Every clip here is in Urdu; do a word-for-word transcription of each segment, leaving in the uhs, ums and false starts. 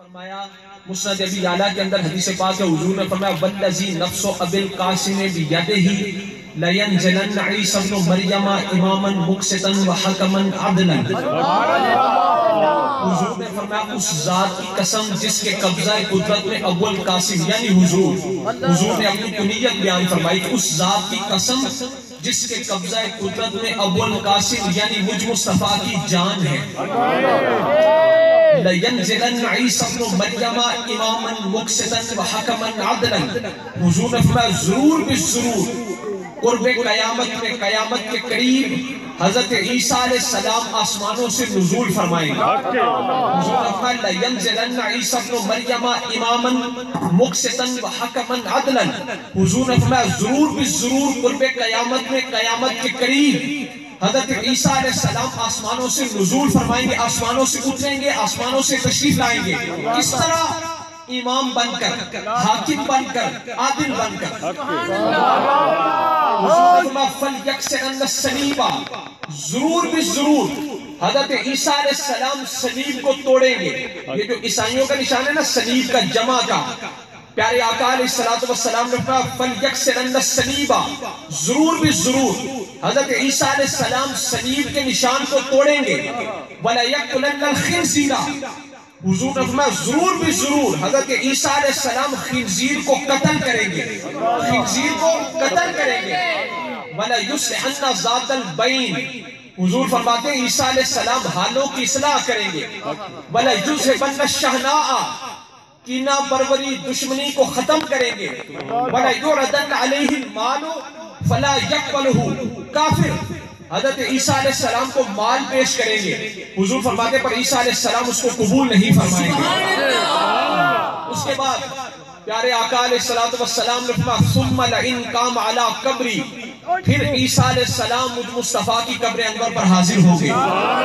فرمایا مسند ابی اعلیٰ کے اندر حدیث پاک ہے، حضور نے فرمایا والذی نفس ابی القاسم بیدہ لینزلن عیسی ابن مریم اماما مقسطا وحکما عدلا۔ حضور نے فرمایا اس ذات کی قسم جس کے قبضہ قدرت میں اول قاسم یعنی حضور حضور نے اپنی کنیت بیان فرمائی کہ اس ذات کی قسم جس کے قبضہ قدرت میں اول قاسم یعنی مجھ مصطفیٰ کی جان ہے، لَيَنزِلَنَّ عِيسَى ابْنُ مَرْيَمَ إِمَامًا مُقْسِطًا وَحَكَمًا عَدْلًا۔ حضور نے فرمایا ضرور بالضرور قرب قیامت میں قیامت کے قریب حضرت عیسیٰ علیہ السلام آسمانوں سے نزول فرمائیں گے۔ حضور نے فرمایا لَيَنزِلَنَّ عِيسَى ابْنُ مَرْيَمَ إِمَامًا مُقْسِطًا وَحَكَمًا عَدْلًا۔ حضور نے فرمایا ضرور بالضرور قرب قیامت میں قیامت کے قریب حضرت عیسیٰ علیہ السلام آسمانوں سے نزول فرمائیں گے، آسمانوں سے اتریں گے، آسمانوں سے تشریف لائیں گے۔ کس طرح؟ امام بن کر، حاکم بن کر، عادل بن کر۔ حضور نے فرمایا فَلْيَكْسِرَنَّ الصَّلِيبَ، ضرور بھی ضرور حضرت عیسیٰ علیہ السلام صلیب کو توڑیں گے۔ یہ جو عیسائیوں کا نشان ہے نا صلیب کا، جمع کا، پیارے آقا علیہ السلام نے فرمایا فَلْيَكْسِرَنَّ الصَّلِيبَ، ضرور بھی ضرور حضرت عیسیٰ علیہ السلام صلیب کے نشان کو توڑیں گے۔ وَلَيَقْتُلَنَّ الْخِنْزِيرَ، حضور نے فرمایا ضرور بھی ضرور حضرت عیسیٰ علیہ السلام خنزیر کو قتل کریں گے، خنزیر کو قتل کریں گے۔ وَلَيُصْلِحَنَّ ذَاتَ الْبَيْنِ، حضور فرماتے ہیں عیسیٰ علیہ السلام حالوں کی اصلاح کریں گے۔ وَلَيُذْهِبَنَّ الشَّحْنَاءَ، کینہ پروری دشمنی کو ختم کریں گے۔ وَلَيُعْرَضَنَّ عَلَيْهِ الْمَالُ فَلَا يَقْبَلُهُ، کافر حضرت عیسیٰ علیہ السلام کو مال پیش کریں گے، حضور فرماتے پر عیسیٰ علیہ السلام اس کو قبول نہیں فرمائیں گے۔ اس کے بعد پیارے آقا علیہ السلام نے فرمایا ثُمَّ لَئِن قَامَ عَلَىٰ قَبْرِي، پھر عیسیٰ علیہ السلام مجھ مصطفیٰ کی قبر انور پر حاضر ہوں گے۔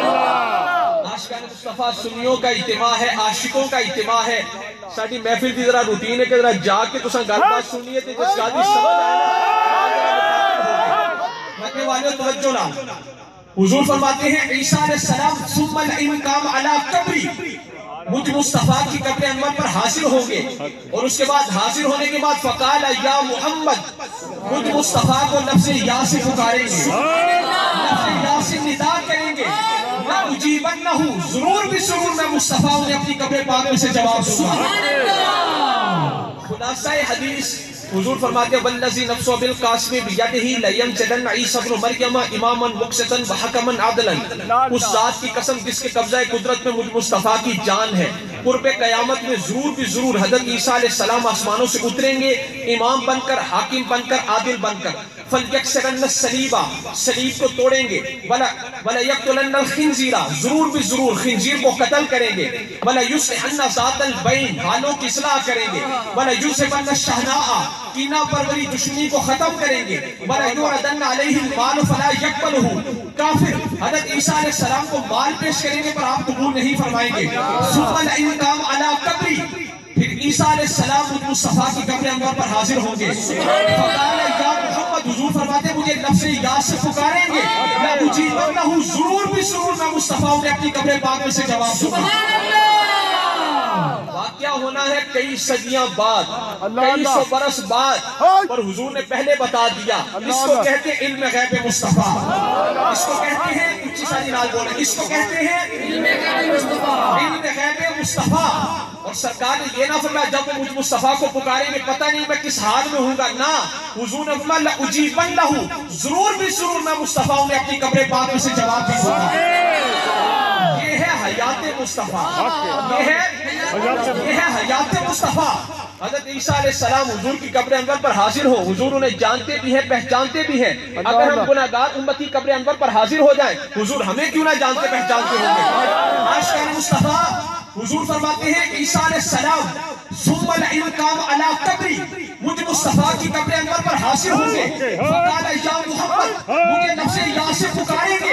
عاشقان مصطفیٰ سنیوں کا اجتماع ہے، عاشقوں کا اجتماع ہے۔ ساڑھی محفل دی ذرا روٹین ہے کہ ذرا جا کے تساں گل بات سنیے تے جس گل دی سمجھ آئے مکے والے توجہ لا۔ حضور فرماتے ہیں عیسیٰ علیہ السلام ثُمَّ لَئِن قَامَ عَلَىٰ قَبْرِي، مجھ مصطفیٰ کی قبر انور پر حاضر ہوں گے، اور اس کے بعد حاضر ہونے کے بعد فَقَالَ يَا مُحَمَّد، مجھ مصطفیٰ کو لفظ یا سے پکاریں گے، لفظ یا سے ندا کریں گے۔ لَأُجِيبَنَّهُ، ضرور بھی ضرور میں مصطفیٰ انہیں اپنی قبر پاک میں سے جواب دوں گا۔ خلاصہ حدیث حضور فرماتے ہیں والذی نفس ابی القاسم بیدہ لینزلن عیسی ابن مریم اماما مقسطا وحکما عدلا۔ اس ذات کی قسم جس کے قبضہ قدرت میں مجھ مصطفیٰ کی جان ہے، قرب قیامت میں ضرور بھی ضرور حضرت عیسیٰ علیہ السلام آسمانوں سے اتریں گے، امام بن کر، حاکم بن کر، عادل بن کر۔ فَلْيَكْسِرَنَّ الصَّلِيبَ، صلیب کو توڑیں گے۔ وَلَيَقْتُلَنَّ الْخِنْزِيرَ، ضرور بھی ضرور خنزیر کو قتل کریں گے۔ وَلَيُصْلِحَنَّ ذَاتَ الْبَيْنِ، حالوں کی اصلاح کریں گے۔ وَلَيُذْهِبَنَّ الشَّحْنَاءَ، کینہ پروری دشمنی کو ختم کریں گے۔ وَلَيُعْرَضَنَّ عَلَيْهِ الْمَالُ فَلَا يَقْبَلُهُ، کافر حضرت عیسیٰ علیہ السلام کو مال پیش کریں گے پر آپ قبول نہیں فرمائیں گے۔ ثُمَّ لَئِن قَامَ عَلَىٰ قَبْرِي، پھر عیسیٰ علیہ السلام مجھ مصطفیٰ کی قبر انور پر حاضر ہوں گے۔ فَقَالَ يَا محمد، حضور فرماتے مجھے لفظ یا سے پکاریں گے۔ لَأُجِيبَنَّهُ، ضرور بھی ضرور میں مصطفیٰ انہیں اپنی قبر پاک میں سے جواب دوں گا۔ واقعہ ہونا ہے کئی صدیاں بعد، کئی سو برس بعد، پر حضور نے پہلے بتا دیا۔ اس کو کہتے ہیں علم غیب مصطفیٰ، اس کو کہتے ہیں اچھی ساری نال بولیں، اس کو کہتے ہیں علم غیب مصطفیٰ، علم غیب مصطفیٰ۔ اور سرکار نے یہ نہ فرمایا جب وہ مجھ مصطفیٰ کو پکاریں گے پتہ نہیں میں کس حال میں ہوں گا، نہ، حضور نے فرمایا لَأُجِيبَنَّهُ، ضرور بھی ضرور میں مصطفیٰ انہیں اپنی قبر پاک میں سے جواب دوں گا۔ یہ ہے حیات مصطفیٰ، یہ ہے یہ ہے حیات مصطفیٰ۔ حضرت عیسیٰ علیہ السلام حضور کی قبر انور پر حاضر ہو، حضور انہیں جانتے بھی ہیں، پہچانتے بھی ہیں۔ اگر ہم گناہگار امتی قبر انور پر حاضر ہو جائیں، حضور ہمیں کیوں نہ جانتے پہچانتے ہوں گے؟ عاشقان مصطفیٰ حضور فرماتے ہیں عیسیٰ علیہ السلام ثُمَّ لَئِن قَامَ عَلَىٰ قَبْرِي، مجھ مصطفیٰ کی قبر انور پر حاضر ہوں گے۔ فَقَالَ يَا مُحَمَّد، مجھے لفظ یا سے پکاریں گے۔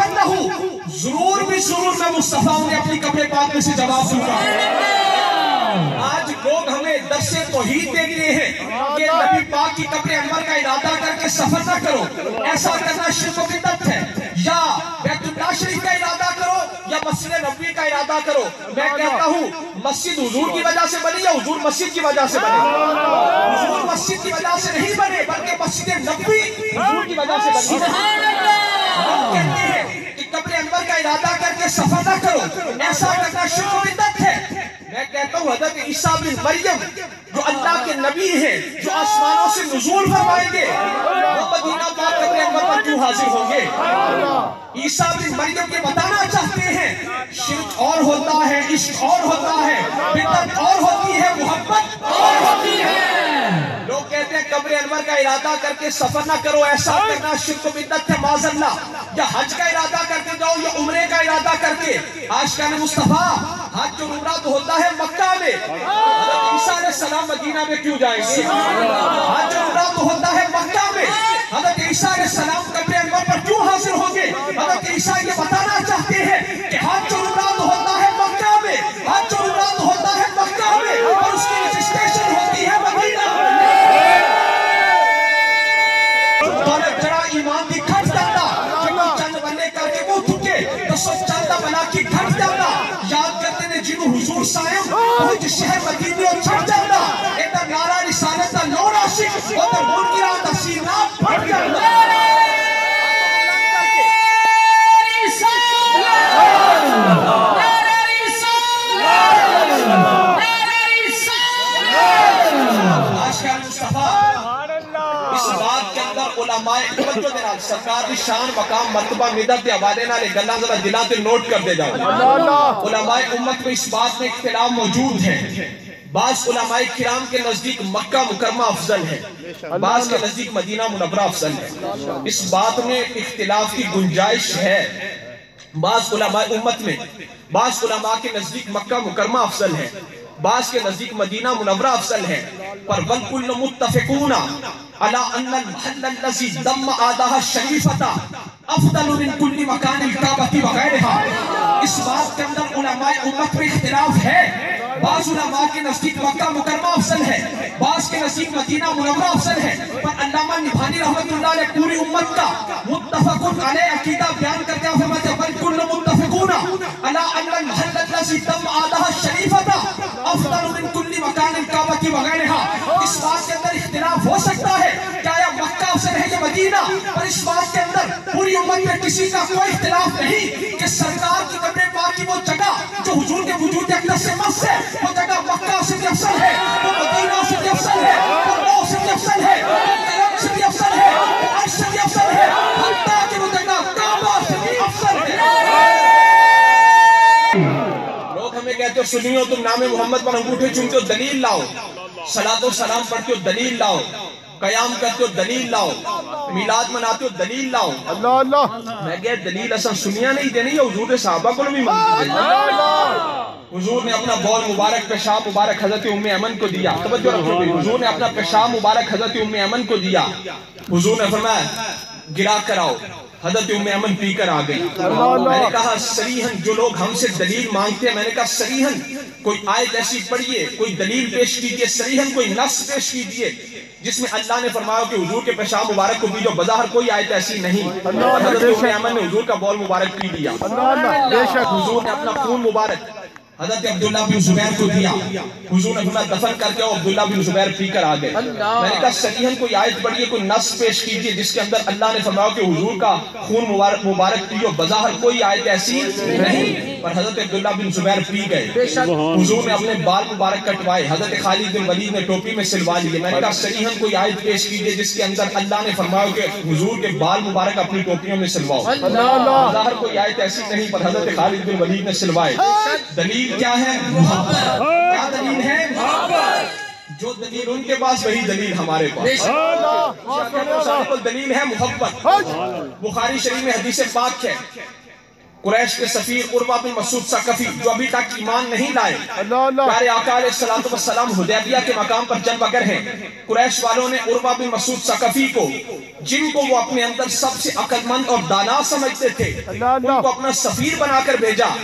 لَأُجِيبَنَّهُ، ضرور بھی ضرور میں مصطفیٰ انہیں اپنی قبر پاک میں سے جواب دوں گا۔ آج لوگ ہمیں درس توحید دیتے ہیں کہ نبی پاک کی قبر انور کا ارادہ کر کے سفر نہ کرو، ایسا کرنا شرک و بدعت ہے، یا بیت اللہ شریف کا ارادہ کرو یا مسجد نبوی کا ارادہ کرو۔ میں کہتا ہوں مسجد حضور کی وجہ سے بنی یا حضور مسجد کی وجہ سے بنی؟ حضور مسجد کی وجہ سے نہیں بنے بلکہ مسجد نبوی حضور کی وجہ سے بنی۔ لوگ کہتے ہیں کہ قبر انور کا ارادہ کر کے سفر نہ کرو، ایسا کرنا شرک و بدعت ہے۔ میں کہتا ہوں حضرت عیسیٰ بن مریم جو اللہ کے نبی ہیں، جو آسمانوں سے نزول فرمائیں گے، وہ مدینہ پاک قبر انور پر کیوں حاضر ہوں گے؟ عیسیٰ بن مریم کے بتانا چاہتے ہیں شرک اور ہوتا ہے، عشق اور ہوتا ہے، بدعت اور ہوتی ہے، محبت اور ہوتی ہے۔ لوگ کہتے ہیں قبر انور کا ارادہ کر کے سفر نہ کرو، ایسا کرنا شرک و بدعت ہے معاذ اللہ، یا حج کا ارادہ کر کے جاؤ یا عمرے کا ارادہ کر کے۔ عاشقان مصطفیٰ حج اور عمرہ تو ہوتا ہے مکہ میں، حضرت عیسیٰ علیہ السلام مدینہ میں کیوں جائیں گے؟ حج اور عمرہ تو ہوتا ہے مکہ میں، حضرت عیسیٰ علیہ السلام قبر انور پر کیوں حاضر ہوں گے؟ حضرت عیسیٰ یہ بتانا چاہتے ہیں کہ حج اور عمرہ تو ہوتا ہے مکہ میں، حج اور عمرہ تو ہوتا ہے مکہ میں، اور اس کی رجسٹریشن ہوتی ہے مدینہ میں۔ دولت جڑا ایمان دی کھٹ جاتا کہ کوئی چند بنے کر کے وہ تھکے تو سب چاندہ بنا کی کھٹ جاتا، یاد کرتے نے جنہوں حضور سائم پہنچ شہر مدینہ چھٹ جاتا، ایتا نعرہ رسالت دا لون عاشق اور در منکران دا سینہ پھٹ جاتا۔ اس بات کے اندر علماء امت جو دینا سرکار دی شان مقام مرتبہ مدد دے حوالے نہ لے گلہ ذرا دلات نوٹ کر دے جاؤ۔ علماء امت میں اس بات میں اختلاف موجود ہے، بعض علماء کرام کے نزدیک مکہ مکرمہ افضل ہے، بعض کے نزدیک مدینہ منورہ افضل ہے۔ اس بات میں اختلاف کی گنجائش ہے، بعض علماء امت میں بعض علماء کے نزدیک مکہ مکرمہ افضل ہے، بعض کے نزدیک مدینہ منورہ افضل ہے، پر وَالْكُلُّ مُتَّفِقُونَ عَلَىٰ أَنَّ الْمَحَلَّ الَّذِي دَمَّ آدَاهَا الشَّرِيفَةَ افضل من كل مکان الکعبۃ وغیرها۔ اس بات کے اندر علماء امت میں اختلاف ہے، بعض علماء کے نزدیک مکہ مکرمہ افضل ہے، بعض کے نزدیک مدینہ منورہ افضل ہے، پر علامہ نبھانی رحمت اللہ علیہ پوری امت کا متفق علیہ عقیدہ بیان کرتے ہیں، فرماتے ہیں وَالْكُلُّ مُتَّفِقُونَ عَلَىٰ أَنَّ الْمَحَلَّ الَّذِي دَمَّ آدَاهَا الشَّرِيفَةَ افضل من كل مکان الکعبۃ وغیرها۔ اس بات کے اندر اختلاف ہو سکتا ہے کہ آیا مکہ افضل ہے یا مدینہ، پر اس بات کے اندر پوری امت میں کسی کا کوئی اختلاف نہیں کہ سرکار کی قبر پاک کی وہ جگہ جو حضور کے وجود اقدس سے مس ہے، وہ جگہ مکہ سے بھی افضل ہے، وہ مدینہ سے بھی افضل ہے، وہ نو سے بھی افضل ہے، وہ قلم سے بھی افضل ہے، وہ عرش سے بھی افضل ہے، حتیٰ کہ وہ جگہ کعبہ سے بھی افضل ہے۔ لوگ ہمیں کہتے ہو سنیو تم نام محمد پر انگوٹھے چومتے ہو دلیل لاؤ، صلاۃ و سلام پڑھتے ہو دلیل لاؤ، قیام کرتے ہو دلیل لاؤ، میلاد مناتے ہو دلیل لاؤ۔ اللہ اللہ میں کہا دلیل اصلا سنیا نہیں دینی یا حضور صحابہ کو بھی مانگی دینی۔ حضور نے اپنا بول مبارک پیشاب مبارک حضرت ام ایمن کو دیا، توجہ رکھو بھی، حضور نے اپنا پیشاب مبارک حضرت ام ایمن کو دیا، حضور نے فرمایا گرا کر آؤ، حضرت ام ایمن پی کر آ گئی۔ میں نے کہا صریحاً جو لوگ ہم سے دلیل مانگتے ہیں، میں نے کہا صریحاً کوئی آیت ایسی پڑھیے، کوئی دلیل پیش کیجئے، صریحاً کوئی نص پیش کیجئے جس میں اللہ نے فرمایا کہ حضور کے پیشاب مبارک کو پیجو، بظاہر کوئی آیت ایسی نہیں۔ حضرت ام ایمن نے حضور کا بول مبارک پی لیا، حضور نے اپنا خون مبارک حضرت عبداللہ بن زبیر کو دیا، حضور نے فرمایا دفن کر کے عبداللہ بن زبیر پی کر آ گئے۔ میں نے کہا صحیحاً کوئی آیت پڑھیے، کوئی نص پیش کیجئے جس کے اندر اللہ نے فرمایا کہ حضور کا خون مبارک مبارک پیو، بظاہر کوئی آیت ایسی نہیں، پر حضرت عبداللہ بن زبیر پی گئے۔ حضور نے اپنے بال مبارک کٹوائے، حضرت خالد بن ولید نے ٹوپی میں سلوا لیے۔ میں نے کہا صحیحاً کوئی آیت پیش کیجئے جس کے اندر اللہ نے فرمایا کہ حضور کے بال مبارک اپنی ٹوپیوں میں سلواؤ، بظاہر کوئی آیت ایسی نہیں، پر حضرت خالد بن ولید نے سلوائے۔ دلیل کیا ہے؟ محبت۔ کیا دلیل ہے؟ محبت۔ جو دلیل ان کے پاس وہی دلیل ہمارے پاس، دلیل ہے محبت۔ بخاری شریف میں حدیث پاک ہے، قریش کے سفیر عروہ بن مسعود ثقفی جو ابھی تک ایمان نہیں لائے، پیارے آقا علیہ السلام حدیبیہ کے مقام پر جلوہ گر ہیں، قریش والوں نے عروہ بن مسعود ثقفی کو، جن کو وہ اپنے اندر سب سے عقل مند اور دانا سمجھتے تھے، ان کو اپنا سفیر بنا کر بھیجا۔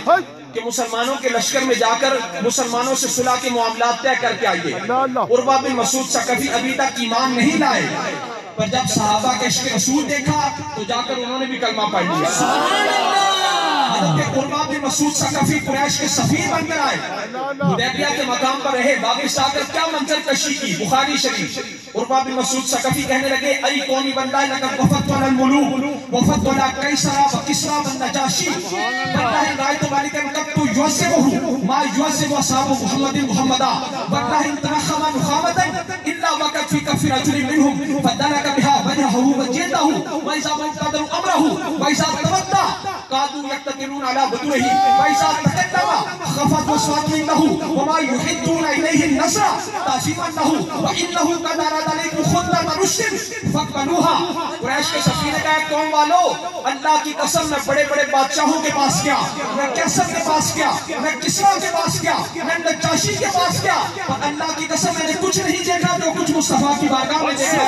کہ مسلمانوں کے لشکر میں جا کر مسلمانوں سے صلح کے معاملات طے کر کے آئیے. عروہ بن مسعود ثقفی ابھی تک ایمان نہیں لائے، پر جب صحابہ کے عشق رسول دیکھا تو جا کر انہوں نے بھی کلمہ پڑھ لیا. حضرت عروہ بن مسعود ثقفی قریش کے سفیر بن کر آئے، حدیبیہ کے مقام پر رہے، واپس آ کر کیا منظر کشی کی. بخاری شریف. عروہ بن مسعود ثقفی کہنے لگے ای قومی بندہ لقد وفدت علی الملوک وفدت علی قیصر و کسریٰ والنجاشی واللہ رأیت ذلک قط یعذبہ ما یعذب اصحاب محمد محمدا واللہ ان تنخم نخامتا الا وقت فی کف رجل منهم فدلک بها وجهه وجلده وإذا منتظر امره وإذا تودع قادوا يقتتلون على بدره وإذا تقدم خفت وصوات له وما يحدون إليه النصر تعظيما له وإنه قد أراد عليكم خطة رشد فاقبلوها. قریش کے سفیر نے کہا قوم والو، اللہ کی قسم میں بڑے بڑے بادشاہوں کے پاس گیا، میں کیسر کے پاس گیا، میں کسریٰ کے پاس گیا، میں نجاشی کے پاس گیا، پر اللہ کی قسم میں نے کچھ نہیں دیکھا جو کچھ مصطفیٰ کی بارگاہ میں دیکھا.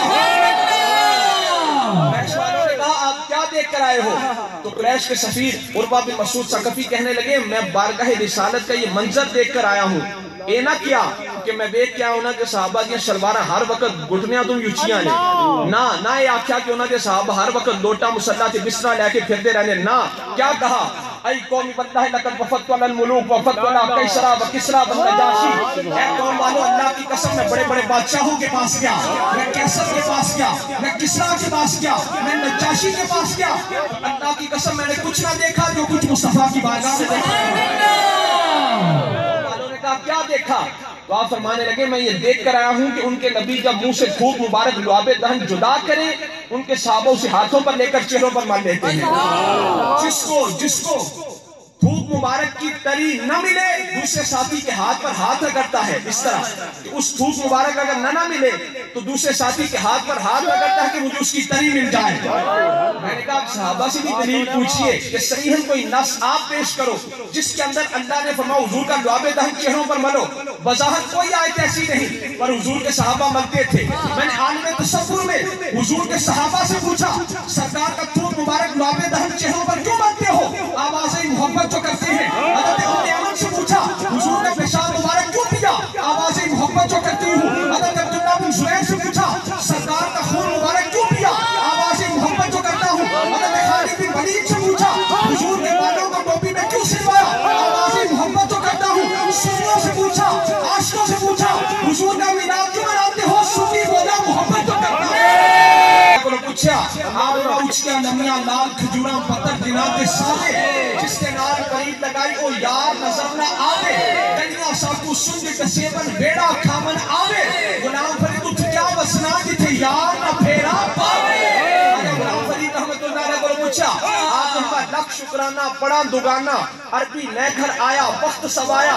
قریش والوں نے کہا آپ کیا دیکھ کر آئے ہو؟ تو قریش کے سفیر عروہ بن مسعود ثقفی کہنے لگے میں بارگاہ رسالت کا یہ منظر دیکھ کر آیا ہوں. اے نہ کیا کہ میں دیکھ کیا ہونا کہ صحابہ دیا شلوارہ ہر وقت گھٹنیاں تم یوچیاں لے، نہ نہ یہ آکھیا کہ ہونا کہ صحابہ ہر وقت لوٹا مسلح تے بسرہ لے کے پھرتے رہنے. نہ کیا کہا ای قومی بندہ لقد وفدت علی الملوک وفدت علی قیصر و کسریٰ والنجاشی. اے قوم والو، اللہ کی قسم میں بڑے بڑے بادشاہوں کے پاس گیا، میں کیسر کے پاس گیا، میں کسریٰ کے پاس گیا، میں نجاشی کے پاس گیا، اللہ کی قسم میں نے کچھ نہ دیکھا جو کچھ مصطفیٰ کی بارگاہ میں دیکھا. کیا دیکھا؟ تو آپ فرمانے لگے میں یہ دیکھ کر آیا ہوں کہ ان کے نبی جب منہ سے تھوک مبارک لعاب دہن جدا کریں ان کے صحابوں سے ہاتھوں پر لے کر چہروں پر مار لیتے ہیں. جس کو جس کو تھوک مبارک کی تری نہ ملے دوسرے ساتھی کے ہاتھ پر ہاتھ رگڑتا ہے، اس طرح کہ اس تھوک مبارک اگر نہ نہ ملے تو دوسرے ساتھی کے ہاتھ پر ہاتھ رگڑتا ہے کہ مجھے اس کی تری مل جائے. میں نے کہا صحابہ سے بھی دلیل پوچھئے کہ صحیحاً کوئی نص آپ پیش کرو جس کے اندر اللہ نے فرمایا حضور کا لعاب دہن چہروں پر ملو. وضاحت کوئی آیت ایسی نہیں، پر حضور کے صحابہ ملتے تھے. میں نے عالم تصور میں حضور کے صحابہ سے پوچھا سرکار کا تھوک مبارک لعاب دہن چہروں پر کیوں ملتے ہو؟ آوازیں محبت جو کرتے ہیں. حضرت ام ایمن سے پوچھا حضور نے پیشاب مبارک کیوں پیا؟ آوازیں محبت جو کرتی ہوں. حضرت عبداللہ بن زبیر سے پوچھا سرکار کا خون مبارک کیوں پیا؟ آوازیں محبت جو کرتا ہوں. حضرت خالد بن ولید سے پوچھا حضور کے بالوں کو ٹوپی میں کیوں سلوایا؟ آوازیں محبت جو کرتا ہوں. سنیوں سے پوچھا، عاشقوں سے پوچھا حضور کا میلاد کیوں مناتے ہو؟ صوفی بولا محبت جو کرتا ہوں. پوچھا آپ کا اچھ کیا نمیاں لال کھجوراں پتر دناتے سارے جس کے نال قریب لگائی او یار نظر نہ آوے کنیاں ساکو سنگ کسیبن بیڑا کھامن آوے غلام فرید اٹھ کیا وسنا جتھے یار نہ پھیرا پاوے. غلام فرید رحمت اللہ علیہ کو پوچھا آپ ان کا لکھ شکرانہ پڑا دگانا عربی میں گھر آیا وقت سوایا.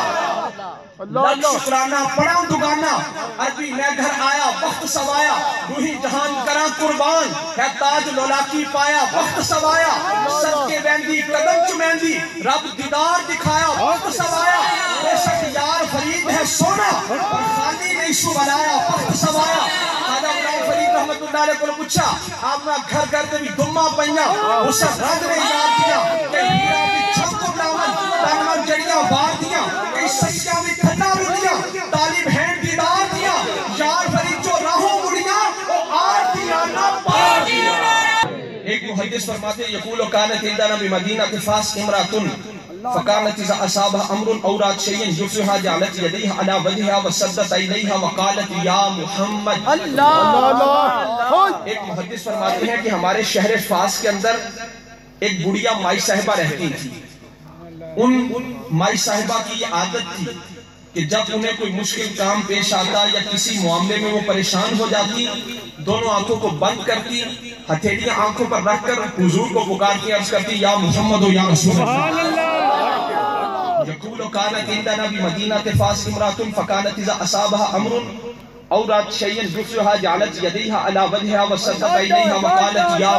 لکھ شکرانہ پڑا دگانا عربی میں گھر آیا وقت سوایا. روحی جہان کرا قربان ہے تاج لولاکی پایا وقت سوایا. سب کے بیندی قدم چمیندی رب دیدار دکھایا وقت سوایا. بے شک یار فرید ہے سونا اور خالی نہیں سو بنایا وقت سوایا. آدھا غلام فرید رحمت اللہ علیہ کو پوچھا آپ نے گھر گھر کے بھی دمہ پہنیا اسے رنگ نے یاد دیا کہ ہیرا بھی چھپ کو نامن تنمن جڑیاں بار دیا کہ سچیاں بھی کھنا بھی دیا طالب ہیں دیدار دیا یار فرید جو راہوں مڑیاں وہ آر دیا نہ پار دیا. ایک محدث فرماتے ہیں یقول و کانت اندنا بمدینہ کفاس امراتن فقالت اذا اصابها امر اورات شيئا يفسها جعلت يديها على وجهها وسدت عينيها وقالت یا محمد. ایک محدث فرماتے ہیں کہ ہمارے شہر فاس کے اندر ایک بڑیا مائی صاحبہ رہتی تھی. ان مائی صاحبہ کی یہ عادت تھی کہ جب انہیں کوئی مشکل کام پیش آتا یا کسی معاملے میں وہ پریشان ہو جاتی دونوں آنکھوں کو بند کرتی ہتھیلیاں آنکھوں پر رکھ کر حضور کو پکارتی عرض کرتی یا محمد و یا رسول اللہ. یقول کانت عندنا بمدینہ فاس امرات فکانت اذا اصابها امر اورات شيئا يفسها جعلت يديها على وجهها وسدت عينيها وقالت یا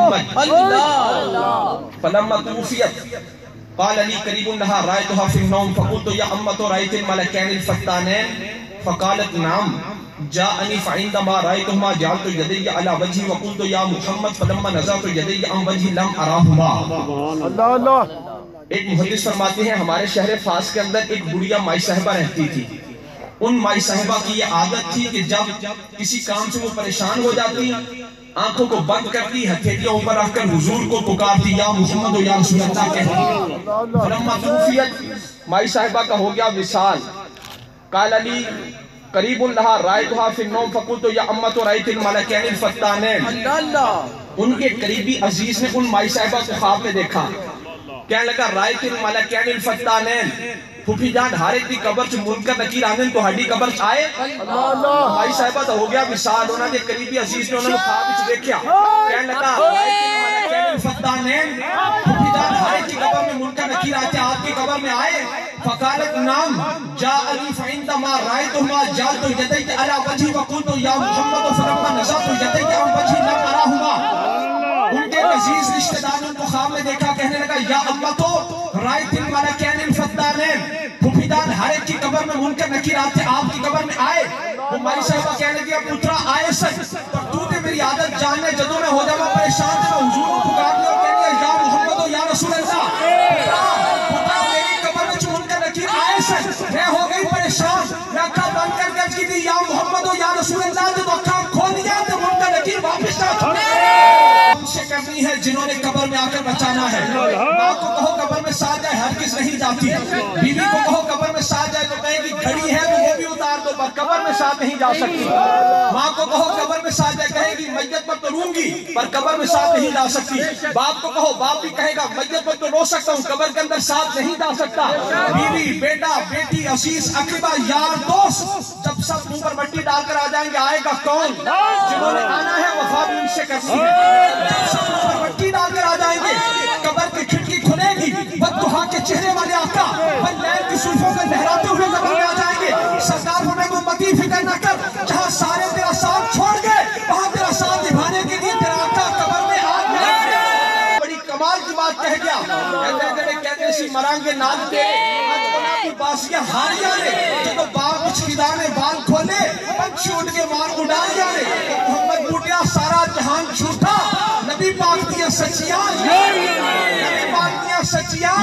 محمد. فلما توفيت قال لي قريب لها رأيتها في النوم فقلت يا أمة رأيت الملكين الفتانين فقالت نعم جاءني فعندما رأيتهما جعلت يدي على وجهي وقلت يا محمد فلما نزعت يدي عن وجهي لم أراهما. الله الله. ایک محدث فرماتے ہیں ہمارے شہر فاس کے اندر ایک بڑھیا مائی صاحبہ رہتی تھی. ان مائی صاحبہ کی یہ عادت تھی کہ جب کسی کام سے وہ پریشان ہو جاتی آنکھوں کو بند کرتی ہتھیلیاں اوپر رکھ کر حضور کو پکارتی یا محمد و یا رسول اللہ کہتی. فلما توفیت مائی صاحبہ کا ہو گیا وصال. قال علی قریب لہا رائتھا فی النوم فقلت یا امت رائت الملکین الفتانین. ان کے قریبی عزیز نے ان مائی صاحبہ کو خواب میں دیکھا. کہنے لگا رائت الملکین الفتانین پھوپھی جان حارث دی قبر چ منکر نکیر آندن تو ہڈی قبر چ آئے. مائی صاحبہ تو ہو گیا وصال. انہاں دے قریبی عزیز نے انہاں خواب وچ دیکھیا. کہنے لگا رائت الملکین الفتانین پھوپھی جان حارث دی قبر میں منکر نکیر آتے آپ کی قبر میں آئے. فقالت نام جاء علی فعندما رائتهما جعلت يدي على وجهي وقلت یا محمد فلما نزعت يدي عن وجهي لم اراهما. ان کے عزیز رشتہ داروں کو خواب میں دیکھا. کہنے لگا یا امتو رائت الملکین الفتانین پھوپھی جان حارث کی قبر میں منکر نکیر آتے آپ کی قبر میں آئے. وہ مائی صاحبہ کہنے لگی پترا آئے سچ پر تو نے میری عادت جاننے جدوں میں ہو جاوا پریشان تھا میں حضور کو پکار لیا اور کہہ دیا یا محمد و یا رسول اللہ. میں ہو گئی پریشان. میں اکھا بند کر گرج کی تھی یا محمد و یا رسول اللہ. جو اکھا کھول دیا تو منکر نکیر واپس آ ہم سے کرنی ہے جنہوں نے قبر میں آ کر بچانا ہے. ماں کو کہو قبر میں ساتھ جائے ہرگز نہیں جاتی. بیوی کو کہو قبر میں ساتھ جائے تو کہے گی گھڑی ہے تو وہ بھی اتار دو پر قبر میں ساتھ نہیں جا سکتی. ماں کو کہو قبر میں ساتھ جائے کہے گی میت پر تو روں گی پر قبر میں ساتھ نہیں جا سکتی. باپ کو کہو باپ بھی کہے گا میت پر تو رو سکتا ہوں قبر کے اندر ساتھ نہیں جا سکتا. بیوی بیٹا بیٹی عزیز اقربا یار دوست جب سب منہ پر مٹی ڈال کر آ جائیں گے آئے گا کون؟ جنہوں نے آنا ہے وفا بھی ان سے کرنی ہے. جب سب منہ پر مٹی ڈال کر آ جائیں گے قبر کی کھڑکی کھلے گی بددعا کے چہرے والے آقا لیل کی زلفوں کو لہراتے ہوئے قبر میں آ جائیں گے. سرکار ہمیں کو متی فکر نہ کر جہاں سارے تیرا ساتھ چھوڑ گئے وہاں تیرا ساتھ نبھانے کے لیے تیرا آقا قبر میں آ گیا. بڑی کمال کی بات کہہ گیا. کہتے ہیں کہتے سی مرانگے نال تیرے باسیاں ہاریاں نے جب باغ کچھ کدانے بال کھولے پنچھی اٹھ کے مار اڑا جانے. محمد بوٹیا سارا جہان جھوٹا نبی پاک دیا سچیاں نبی پاک دیا سچیاں.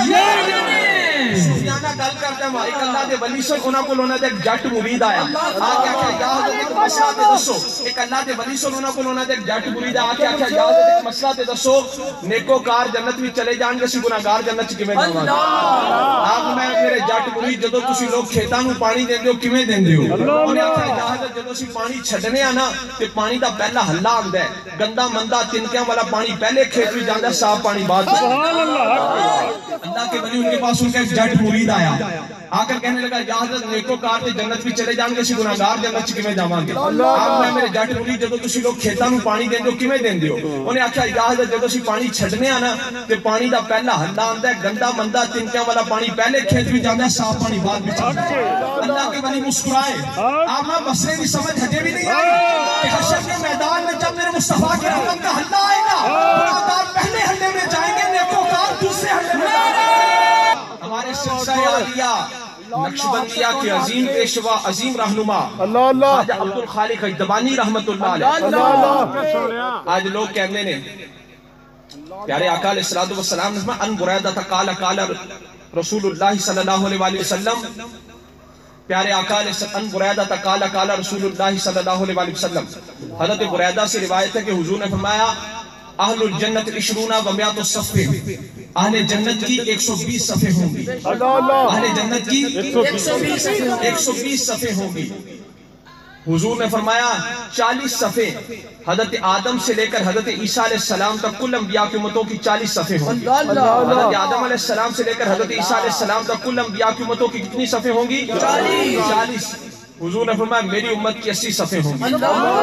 سفیانہ گل کرتے ہیں ہماری اللہ دے ولی سن انہاں کو لونا دے ایک جٹ مرید آیا. آگے آکھا یا حضرت ایک مسئلہ تے دسو. ایک اللہ دے ولی سن انہاں کو لونا دے ایک جٹ مرید آیا. آگے آکھا یا حضرت ایک مسئلہ تے دسو نیکوکار جنت میں چلے جان گے سی گناہگار جنت چ کیویں جاواں گے. آپ میں میرے جٹ مرید جدوں تسی لوگ کھیتاں نوں پانی دیندے ہو کیویں دیندے ہو؟ انہاں آکھا یا حضرت جدوں اسی پانی چھڈنے آ نا تے پانی دا پہلا حلہ آندا ہے. گندا مندا تنکیاں والا پانی پہلے کھیت وچ جاندا ہے صاف پانی بعد وچ. اللہ کے ولی ان کے پاس ان کا ایک جٹ مرید آیا. آ کر کہنے لگا یا حضرت نیکوکار تے جنت بھی چلے جان گے سی گناہگار جنت چ کیویں جاواں گے؟ آپ میں میرے جٹ مرید جدوں تسی لوگ کھیتاں نوں پانی دیندے ہو کیویں دیندے ہو؟ انہیں آکھیا یا حضرت جدوں اسی پانی چھڈنے آ نا تے پانی دا پہلا حلہ آندا ہے. گندا مندا تنکیاں والا پانی پہلے کھیت وچ جاندا ہے صاف پانی بعد وچ. اللہ کے ولی مسکرائے. آپ میں مسئلے کی سمجھ ہٹے بھی نہیں آئی کہ حشر کے میدان میں جب میرے مصطفیٰ کے رحمت کا حلہ آئے گا گناہگار پہلے حلے میں جائیں گے نیکوکار دوسرے حلے میں جائیں گے. ہمارے سلسلہ عالیہ نقشبندیہ کے عظیم پیشوا عظیم رہنما حاجہ عبدالخالق اجدبانی رحمت اللہ علیہ آج لوگ کہنے نے پیارے آقا علیہ السلام نے ان بریدہ قال قال رسول اللہ صلی اللہ علیہ وسلم. پیارے آقا علیہ السلام ان بریدہ قال قال رسول اللہ صلی اللہ علیہ وسلم. حضرت بریدہ سے روایت ہے کہ حضور نے فرمایا اہل الجنت عشرون و میات الصفے اہل جنت کی ایک سو بیس صفحے ہوں گی. اہل جنت کی ایک سو بیس صفحے ہوں گی. حضور نے فرمایا چالیس صفحے حضرت آدم سے لے کر حضرت عیسیٰ علیہ السلام تک کل انبیاء کی امتوں کی چالیس صفحے ہوں گی. حضرت آدم علیہ السلام سے لے کر حضرت عیسیٰ علیہ السلام تک کل انبیاء کی امتوں کی کتنی صفحے ہوں گی؟ چالیس. حضور نے فرمایا میری امت کی اسی صفحے ہوں گی.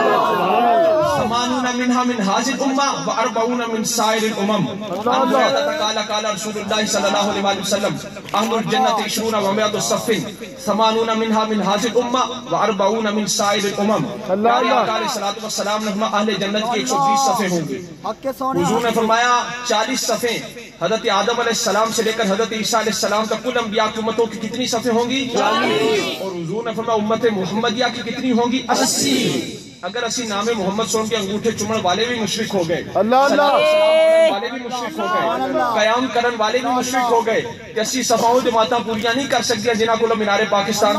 ثمانون منہا من حاضر امہ و اربعون من سائر الامم. قال قال رسول اللہ صلی اللہ علیہ وسلم اہل الجنت عشرون و میات الصفن ثمانون منہا من حاضر امہ و اربعون من سائر الامم. پیارے آقا علیہ السلام نے فرمایا اہل جنت کی ایک سو بیس صفحے ہوں گی. حضور نے فرمایا چالیس صفحے حضرت آدم علیہ السلام سے لے کر حضرت عیسیٰ علیہ السلام تک کل انبیاء کی امتوں کی کتنی صفحے ہوں گی؟ چالیس. اور حضور نے فرمایا امت محمدیہ کی کتنی ہوں گی؟ اسی. اگر اسی نام محمد سون کے انگوٹھے چمڑ والے بھی مشرک ہو گئے، اللہ اللہ والے بھی مشرک ہو گئے، قیام کرن والے بھی مشرک ہو گئے کہ اسی صفحوں جماعتاں پوریاں نہیں کر سکتی ہیں جنہاں کو مینار پاکستان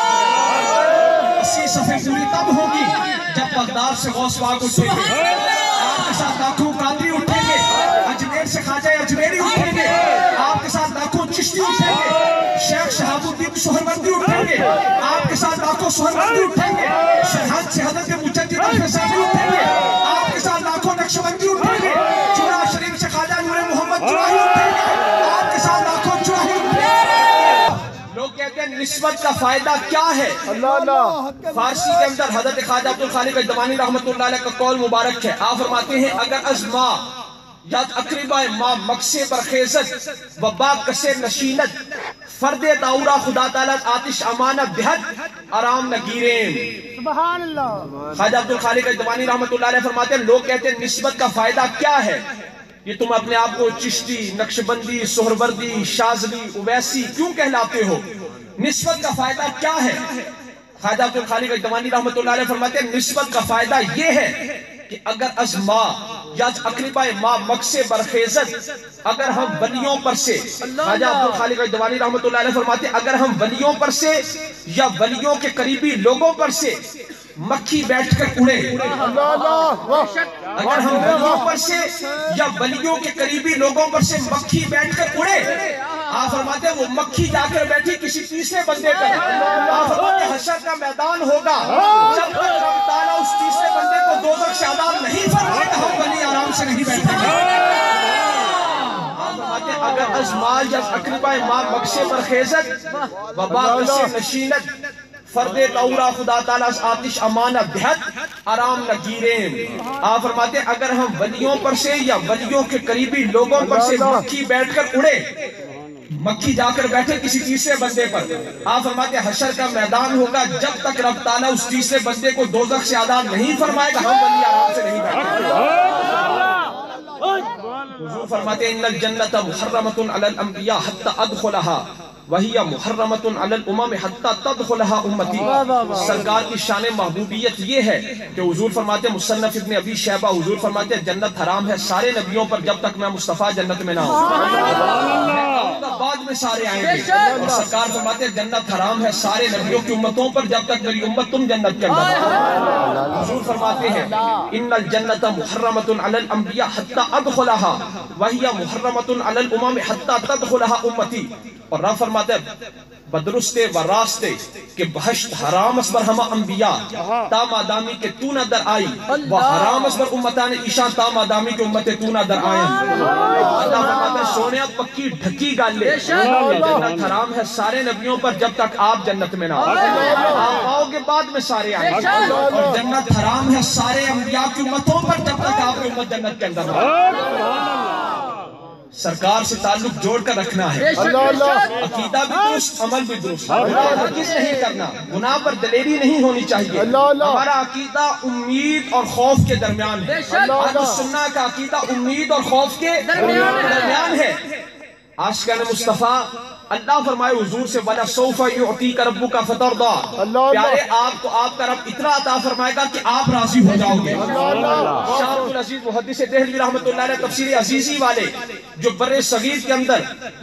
اسی صفحے پوری تب ہوگی جب بغداد سے غوث پاک اٹھیں گے، آپ کے ساتھ لاکھوں قادری اٹھیں گے، اجمیر سے خواجہ اجمیری اٹھیں گے، آپ کے ساتھ لاکھوں چشتی اٹھیں گے، شیخ شہاب الدین سہروردی اٹھیں گے، آپ کے ساتھ لاکھوں سہروردی اٹھیں گے، شہاد سے حضرت مجدد الفسادی اٹھیں گے، آپ کے ساتھ لاکھوں نقشبندی اٹھیں گے، چورا شریف سے خواجہ نور محمد چراہی اٹھیں گے، آپ کے ساتھ لاکھوں چراہی اٹھیں گے۔ لوگ کہتے ہیں نسبت کا فائدہ کیا ہے؟ اللہ اللہ فارسی کے اندر حضرت خواجہ عبدالخالق الدمانی رحمت اللہ علیہ کا قول مبارک ہے، آپ فرماتے ہیں اگر از ما یا اقربہ ما مقصے برخیزت و با کسے نشینت فرد داورا خدا تعالیٰ آتش امانت دہت آرام نگیریں۔ سبحان اللہ۔ خواجہ عبدالخالق الدمانی رحمت اللہ علیہ فرماتے ہیں لوگ کہتے ہیں نسبت کا فائدہ کیا ہے؟ یہ تم اپنے آپ کو چشتی، نقشبندی، سہروردی، شاذلی، اویسی کیوں کہلاتے ہو؟ نسبت کا فائدہ کیا ہے؟ خواجہ عبدالخالق الدمانی رحمت اللہ علیہ فرماتے ہیں نسبت کا فائدہ یہ ہے کہ اگر از ما یا اقربہ ما مقصے برخیزت اگر ہم ولیوں پر سے، خواجہ عبدالخالق الدمانی رحمت اللہ علیہ فرماتے ہیں اگر ہم ولیوں پر سے یا ولیوں کے قریبی لوگوں پر سے مکھی بیٹھ کر اڑے، اللہ اللہ اگر ہم ولیوں پر سے یا ولیوں کے قریبی لوگوں پر سے مکھی بیٹھ کر اڑے، آپ فرماتے ہیں وہ مکھی جا کر بیٹھی کسی تیسرے بندے پر، آپ فرماتے ہیں حشر کا میدان ہوگا جب تک رب تعالیٰ اس تیسرے بندے کو دوزخ سے آزاد نہیں فرمائے گا ہم ولی آرام سے نہیں بیٹھیں گے۔ آپ فرماتے ہیں اگر از مال یا اقربہ مال مقصے پر خیزت و باق سے نشینت فرد دورا خدا تعالیٰ آتش امانت دہت آرام نگیریں۔ آپ فرماتے ہیں اگر ہم ولیوں پر سے یا ولیوں کے قریبی لوگوں پر سے مکھی بیٹھ کر اڑے، مکھی جا کر بیٹھے کسی تیسرے بندے پر، آپ فرماتے ہیں حشر کا میدان ہوگا جب تک رب تعالیٰ اس تیسرے بندے کو دوزخ سے آزاد نہیں فرمائے گا ہم ولی آرام سے نہیں بیٹھیں گے۔ حضور فرماتے ہیں ان الجنت محرمۃ علی الانبیاء حتی ادخلها وہی محرمۃ علی الامم حتی تدخلها امتی۔ سرکار کی شان محبوبیت یہ ہے کہ حضور فرماتے ہیں مصنف ابن ابی شیبہ، حضور فرماتے ہیں جنت حرام ہے سارے نبیوں پر جب تک میں مصطفیٰ جنت میں نہ ہوں، بعد میں سارے آئیں گے، اور سرکار فرماتے ہیں جنت حرام ہے سارے نبیوں کی امتوں پر جب تک میری امت تم جنت کے اندر ہو۔ حضور فرماتے ہیں ان الجنت محرمۃ علی الانبیاء حتی ادخلها وہی محرمۃ علی الامم حتی تدخلها امتی۔ اور رب فرماتے ہیں بدرستے و راستے کہ بہشت حرام اس پر ہما انبیاء تا مادامی کے تو نہ در آئی و حرام اس پر امتان ایشان تا مادامی کے امت تو نہ در آئیں۔ اللہ فرماتا ہے سونے اب پکی ڈھکی گالے جنت حرام ہے سارے نبیوں پر جب تک آپ جنت میں نہ آؤ، آپ آؤ گے بعد میں سارے آئیں، اور جنت حرام ہے سارے انبیاء کی امتوں پر جب تک آپ کی امت جنت کے اندر نہ۔ سرکار سے تعلق جوڑ کر رکھنا ہے، عقیدہ بھی درست عمل بھی درست، ہرگز نہیں کرنا، گناہ پر دلیری نہیں ہونی چاہیے۔ ہمارا عقیدہ امید اور خوف کے درمیان ہے، اہل السنہ کا عقیدہ امید اور خوف کے درمیان ہے۔ عاشقان مصطفیٰ اللہ فرمائے حضور سے وَلَا سَوْفَ يُعْطِيكَ رَبُّكَ فَتَرْضَىٰ، پیارے آپ کو آپ کا رب اتنا عطا فرمائے گا کہ آپ راضی ہو جاؤ گے۔ شاہ عبد العزیز محدث دہلوی رحمت اللہ علیہ تفسیر عزیزی والے جو بر صغیر کے اندر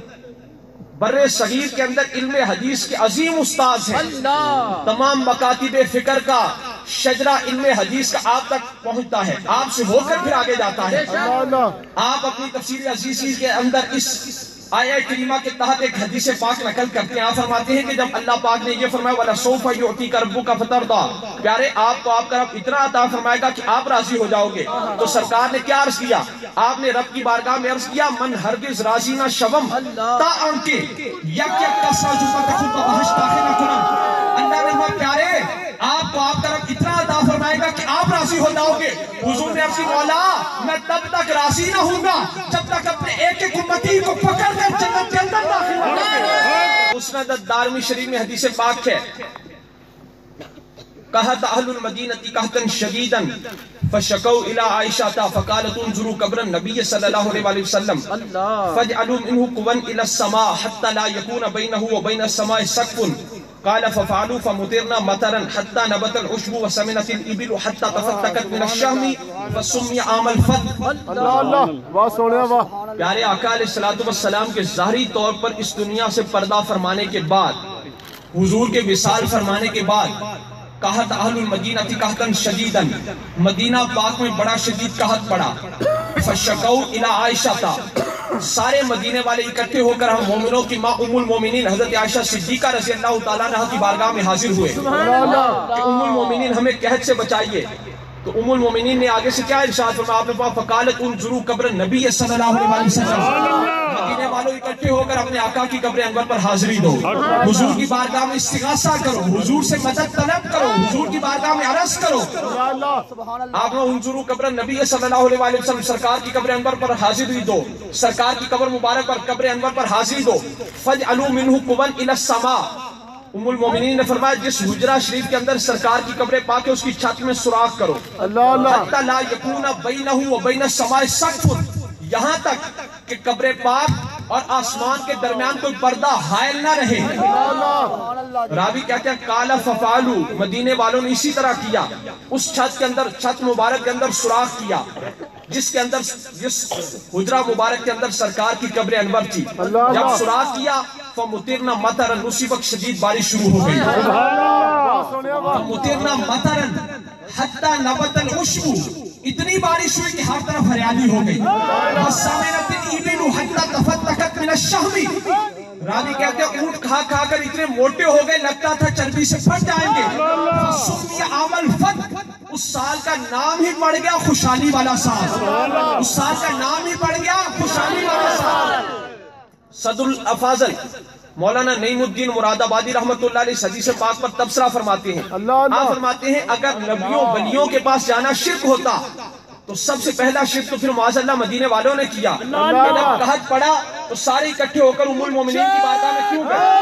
بر صغیر کے اندر علم حدیث کے عظیم استاذ ہیں، تمام مکاتب فکر کا شجرہ علم حدیث کا آپ تک پہنچتا ہے، آپ سے ہو کر پھر آگے جاتا ہے۔ آپ اپنی تفسیر عزیزی کے اندر اس آیہ کریمہ کے تحت ایک حدیث پاک نقل کرتے ہیں، آپ فرماتے ہیں کہ جب اللہ پاک نے یہ فرمایا وَلَا سَوْفَ يُعْطِيكَ رَبُّكَ فَتَرْضَىٰ، پیارے آپ کو آپ کا رب اتنا عطا فرمائے گا کہ آپ راضی ہو جاؤ گے، تو سرکار نے کیا عرض کیا؟ آپ نے رب کی بارگاہ میں عرض کیا من ہرگز راضی نہ شوم تا آنکے یک یک کسا جمعہ خود بہش داخل نہ کنم۔ اللہ نے فرمایا پیارے آپ کو آپ کا رب اتنا عطا فرمائے گا کہ آپ راضی ہو جاؤ گے۔ حضور نے عرض کی مولا میں تب تک راضی نہ ہوں گا جب تک اپنے ایک ایک امتی کو پکڑ کر جنت کے اندر داخل نہ کرے۔ مسند الدارمی شریف میں حدیث پاک ہے قحط اہل المدینہ قحطا شدیدا فشکوا الی عائشہ فقالت انظروا قبر النبی صلی اللہ علیہ وسلم فاجعلوا منه قوا الى السماء حتى لا يكون بينه وبين السماء سقف قال ففعلوا فمطرنا مطرا حتى نبت العشب وسمنت الابل حتى تفتقت من الشهم فسمي عام الفتح. اللہ اللہ واہ سونے واہ. پیارے آقا علیہ الصلوۃ والسلام کے ظاہری طور پر اس دنیا سے پردہ فرمانے کے بعد، حضور کے وصال فرمانے کے بعد، قحط اہل المدینہ قحطا شدیدا، مدینہ پاک میں بڑا شدید قحط پڑا. فشکوا الی عائشہ، سارے مدینے والے اکٹھے ہو کر ہم مومنوں کی ماں ام المومنین حضرت عائشہ صدیقہ رضی اللہ تعالیٰ عنہا کی بارگاہ میں حاضر ہوئے کہ ام المومنین ہمیں قحط سے بچائیے. تو ام المومنین نے آگے سے کیا ارشاد فرمایا؟ آپ نے کہا فقالت انظروا قبر النبی صلی اللہ علیہ وسلم، مدینے والوں اکٹھے ہو کر اپنے آقا کی قبر انور پر حاضری دو، حضور کی بارگاہ میں استغاثہ کرو، حضور سے مدد طلب کرو، حضور کی بارگاہ میں عرض کرو. آپ نے انظروا قبر النبی صلی اللہ علیہ وسلم، سرکار کی قبر انور پر حاضری دو، سرکار کی قبر مبارک پر قبر انور پر حاضری دو. فجعلوا منہ قبا الی السماء، ام المومنین نے فرمایا جس حجرہ شریف کے اندر سرکار کی قبر پاک ہے اس کی چھت میں سوراخ کرو. اللہ اللہ حتی لا یکون بینہ و بین السماء سقف، یہاں تک کہ قبر پاک اور آسمان کے درمیان کوئی پردہ حائل نہ رہے. راوی کہتے ہیں قال ففعلوا، مدینے والوں نے اسی طرح کیا. اس چھت کے اندر، چھت مبارک کے اندر سوراخ کیا جس کے اندر، جس حجرہ مبارک کے اندر سرکار کی قبر انور تھی. جب سوراخ کیا فمطرنا مطرا، اسی وقت شدید بارش شروع ہو گئی. فمطرنا مطرا حتی نبت العشب، اتنی بارش ہوئی کہ ہر طرف ہریالی ہو گئی. وسمنت الابل حتی تفتقت من الشهم، راوی کہتے ہیں اونٹ کھا کھا کر اتنے موٹے ہو گئے لگتا تھا چربی سے پھٹ جائیں گے. فسمی عام الفتح، اس سال کا نام ہی پڑ گیا خوشحالی والا سال، اس سال کا نام ہی پڑ گیا خوشحالی والا سال. صدر الافاضل مولانا نعیم الدین مراد آبادی رحمت اللہ علیہ حدیث پاک پر تبصرہ فرماتے ہیں. آپ فرماتے ہیں اگر نبیوں ولیوں کے پاس جانا شرک ہوتا تو سب سے پہلا شرک تو پھر معاذ اللہ مدینے والوں نے کیا. جب قحط پڑا تو سارے اکٹھے ہو کر ام المومنین کی بارگاہ میں کیوں گئے؟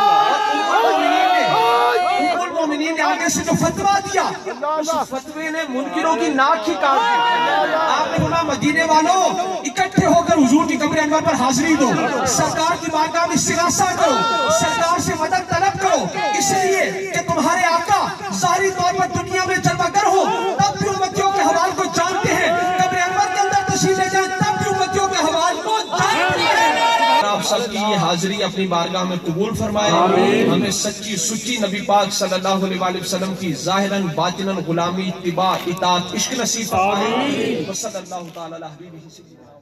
ام المومنین نے آگے سے جو فتویٰ دیا اس فتوے نے منکروں کی ناک ہی کاٹ دی. آپ نے فرمایا مدینے والوں اکٹھے ہو کر حضور کی قبر انور پر حاضری دو، سرکار کی بارگاہ میں استغاثہ کرو، سرکار سے مدد طلب کرو، اس لیے کہ تمہارے آقا ظاہری طور پر دنیا میں جلوہ گر ہو تب بھی امتیوں کے حوال کو جانتے ہیں، قبر انور کے اندر تشریف لے جائیں تب بھی امتیوں کے حوال کو جانتے ہیں. آپ سب کی یہ حاضری اپنی بارگاہ میں قبول فرمائے، ہمیں سچی سچی نبی پاک صلی اللہ علیہ وسلم کی ظاہراً باطناً غلامی، اتباع، اطاعت، عشق نصیب فرمائے. وصلی اللہ تعالی علیہ وسلم.